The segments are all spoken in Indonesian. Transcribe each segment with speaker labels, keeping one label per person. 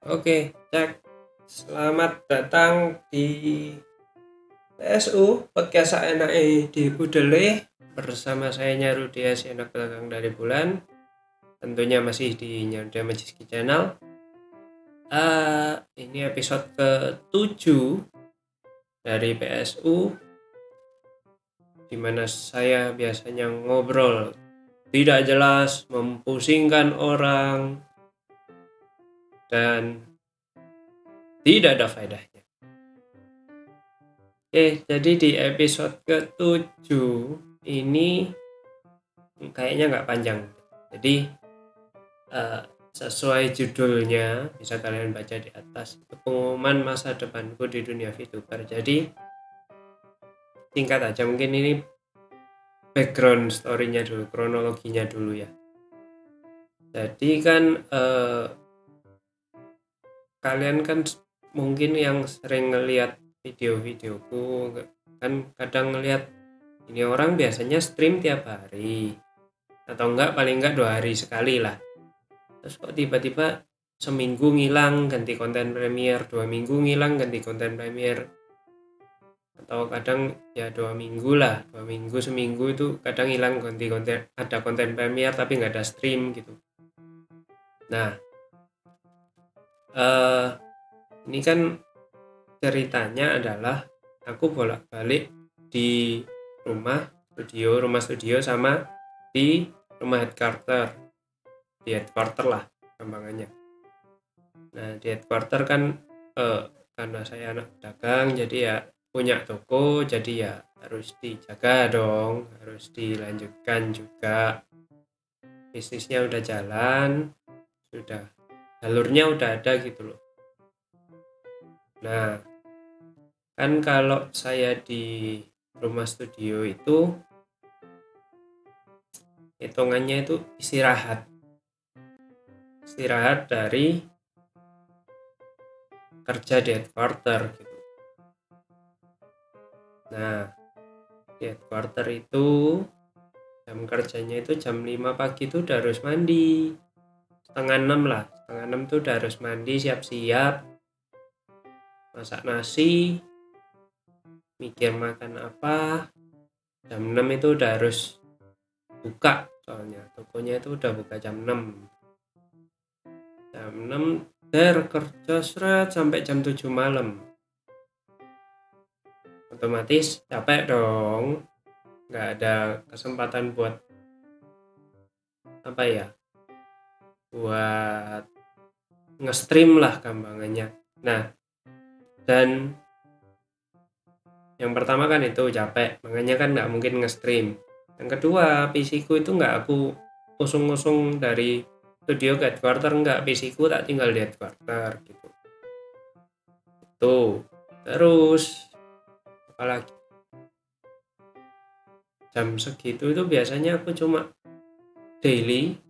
Speaker 1: Oke, cek. Selamat datang di PSU Podcast Enake di Budele bersama saya Nyarudi anak belakang dari bulan. Tentunya masih di Nyarudi Majiski Channel. Ini episode ke-7 dari PSU, dimana saya biasanya ngobrol tidak jelas, mempusingkan orang, dan tidak ada faedahnya. Oke, jadi di episode ke-7 ini kayaknya nggak panjang. Jadi sesuai judulnya, bisa kalian baca di atas, pengumuman masa depanku di dunia VTuber. Jadi singkat aja, mungkin ini background story-nya dulu, kronologinya dulu ya. Jadi kan kalian kan mungkin yang sering ngelihat video-videoku kan kadang ngelihat ini orang biasanya stream tiap hari atau paling enggak 2 hari sekali lah, terus kok tiba-tiba seminggu ngilang ganti konten premier, 2 minggu ngilang ganti konten premier, atau kadang ya 2 minggu lah, 2 minggu seminggu itu kadang hilang ganti konten, ada konten premier tapi nggak ada stream gitu. Nah ini kan ceritanya adalah aku bolak-balik di rumah studio sama di rumah headquarter lah gampangannya. Nah di headquarter kan karena saya anak dagang, jadi ya punya toko, jadi ya harus dijaga dong, harus dilanjutkan juga. Bisnisnya udah jalan, sudah jalurnya udah ada gitu loh. Nah kan kalau saya di rumah studio itu hitungannya itu istirahat dari kerja di headquarter gitu. Nah di headquarter itu jam kerjanya itu jam 5 pagi itu udah harus mandi, setengah 6 tuh udah harus mandi, siap-siap masak nasi, mikir makan apa. Jam 6 itu udah harus buka, soalnya tokonya itu udah buka jam 6 kerja seret sampai jam 7 malam. Otomatis capek dong, nggak ada kesempatan buat buat nge-stream lah gampangannya. Nah dan yang pertama kan itu capek, makanya kan nggak mungkin nge-stream. Yang kedua, PC ku itu nggak aku usung-usung dari studio ke headquarter, nggak, PC ku tak tinggal di headquarter gitu. Tuh, terus apalagi jam segitu itu biasanya aku cuma daily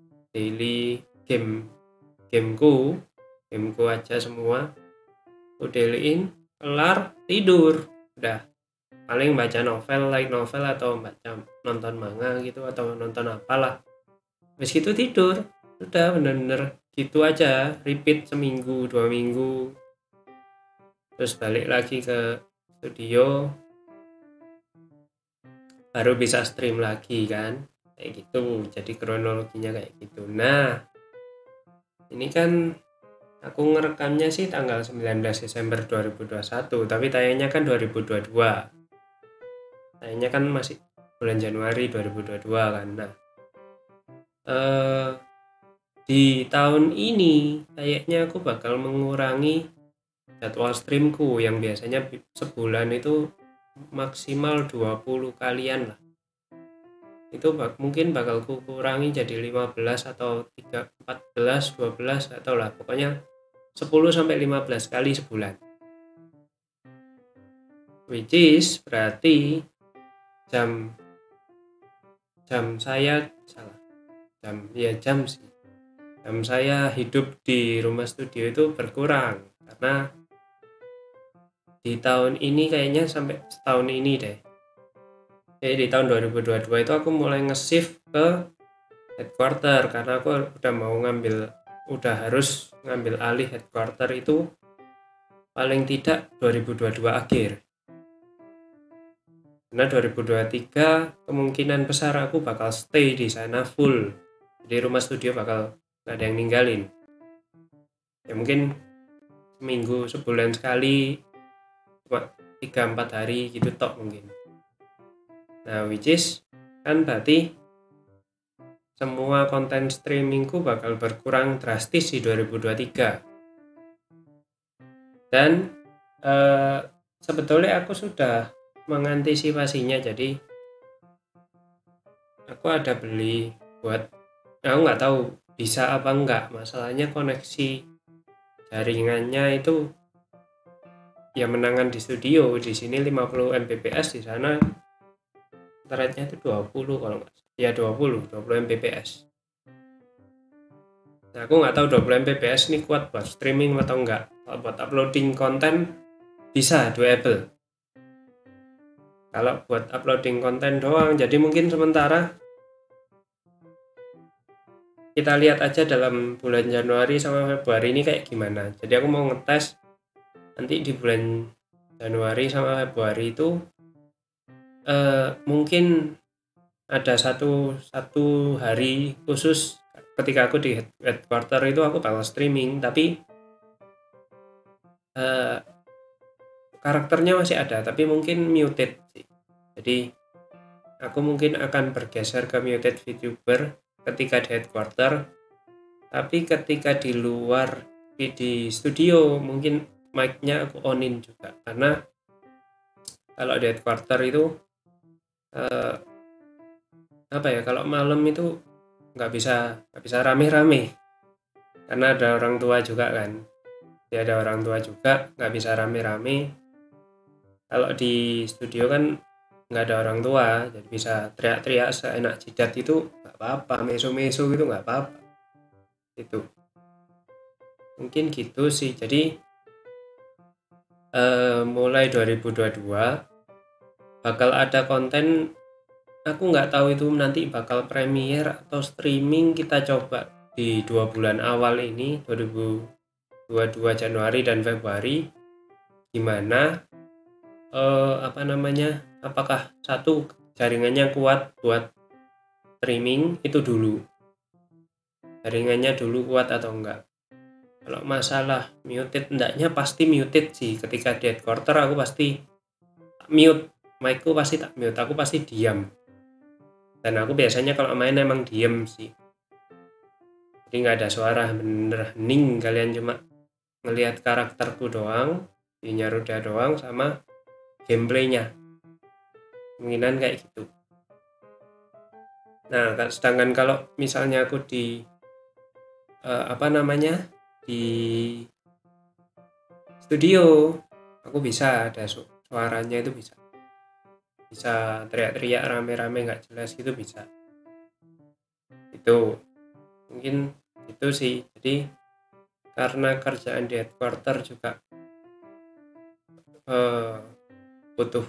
Speaker 1: gameku aja semua aku dailyin, kelar tidur, udah paling baca novel, light novel, atau baca nonton manga gitu, atau nonton apalah, habis gitu tidur. Udah bener-bener gitu aja, repeat seminggu 2 minggu, terus balik lagi ke studio baru bisa stream lagi kan, kayak gitu. Jadi kronologinya kayak gitu. Nah ini kan aku ngerekamnya sih tanggal 19 Desember 2021, tapi tayangnya kan 2022, tayangnya kan masih bulan Januari 2022 kan. Nah di tahun ini kayaknya aku bakal mengurangi jadwal streamku yang biasanya sebulan itu maksimal 20 kalian lah. Itu mungkin bakal ku kurangi jadi 15 atau 14, 12 atau lah, pokoknya 10-15 kali sebulan. Which is berarti jam saya hidup di rumah studio itu berkurang, karena di tahun ini kayaknya sampai setahun ini deh. Jadi di tahun 2022 itu aku mulai nge-shift ke headquarter karena aku udah mau ngambil udah harus ngambil alih headquarter itu paling tidak 2022 akhir. Karena 2023 kemungkinan besar aku bakal stay di sana full. Jadi rumah studio bakal gak ada yang ninggalin. Ya mungkin seminggu, sebulan sekali, cuma 3-4 hari gitu tok mungkin. Nah which is kan berarti semua konten streamingku bakal berkurang drastis di 2023. Dan sebetulnya aku sudah mengantisipasinya, jadi aku ada beli buat, aku nggak tahu bisa apa enggak, masalahnya koneksi jaringannya itu ya menangan di studio, di sini 50 Mbps, di sana internetnya itu 20 kalau nggak, ya 20 Mbps. Nah, aku nggak tahu 20 Mbps ini kuat buat streaming atau enggak. Kalau buat uploading konten bisa doable. Kalau buat uploading konten doang, jadi mungkin sementara kita lihat aja dalam bulan Januari sama Februari ini kayak gimana. Jadi aku mau ngetes nanti di bulan Januari sama Februari itu mungkin ada satu hari khusus ketika aku di headquarter itu aku bakal streaming, tapi karakternya masih ada, tapi mungkin muted sih. Jadi aku mungkin akan bergeser ke muted VTuber ketika di headquarter, tapi ketika di luar di studio mungkin mic-nya aku onin juga, karena kalau di headquarter itu kalau malam itu nggak bisa rame-rame karena ada orang tua juga kan. Jadi ada orang tua juga, nggak bisa rame-rame. Kalau di studio kan nggak ada orang tua, jadi bisa teriak-teriak seenak jidat itu nggak apa-apa, meso-meso gitu nggak apa-apa. Itu mungkin gitu sih. Jadi mulai 2022 bakal ada konten, aku nggak tahu itu nanti bakal premiere atau streaming, kita coba di 2 bulan awal ini 2022 Januari dan Februari gimana, apakah satu jaringannya kuat buat streaming itu dulu, jaringannya dulu kuat atau enggak. Kalau masalah muted, enggaknya pasti muted sih. Ketika di headquarter aku pasti mute, mic-ku pasti tak mute, aku pasti diam. Dan aku biasanya kalau main emang diem sih, jadi nggak ada suara, bener hening, kalian cuma ngelihat karakterku doang, ininya roda doang sama gameplaynya, kemungkinan kayak gitu. Nah sedangkan kalau misalnya aku di di studio, aku bisa ada suaranya, itu bisa teriak-teriak rame-rame nggak jelas gitu bisa. Itu mungkin itu sih. Jadi karena kerjaan di headquarter juga butuh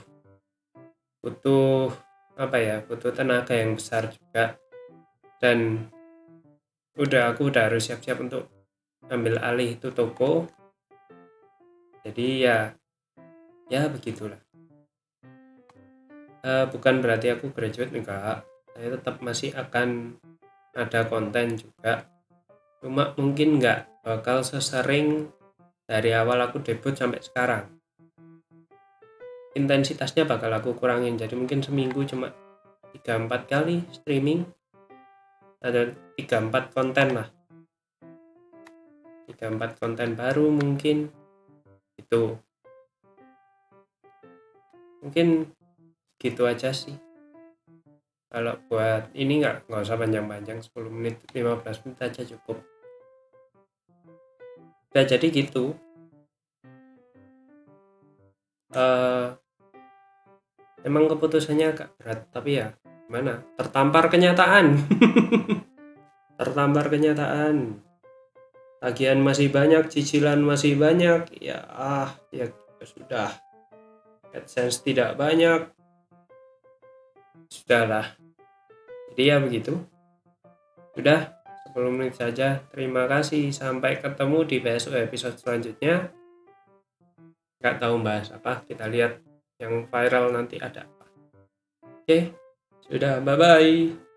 Speaker 1: tenaga yang besar juga, dan aku udah harus siap-siap untuk ambil alih itu toko. Jadi ya begitulah. Bukan berarti aku graduate, enggak, saya tetap masih akan ada konten juga, cuma mungkin enggak bakal sesering dari awal aku debut sampai sekarang. Intensitasnya bakal aku kurangin, jadi mungkin seminggu cuma 3-4 kali streaming, ada 3-4 konten lah, 3-4 konten baru mungkin. Itu mungkin gitu aja sih. Kalau buat ini nggak usah panjang-panjang, 10 menit 15 menit aja cukup. Udah jadi gitu. Emang keputusannya agak berat, tapi ya gimana, tertampar kenyataan. Tertampar kenyataan, tagihan masih banyak, cicilan masih banyak, ya sudah, AdSense tidak banyak, sudahlah. Jadi ya begitu. Udah 10 menit saja. Terima kasih, sampai ketemu di besok episode selanjutnya. Nggak tahu bahas apa, kita lihat yang viral nanti ada apa. Oke, sudah, bye-bye.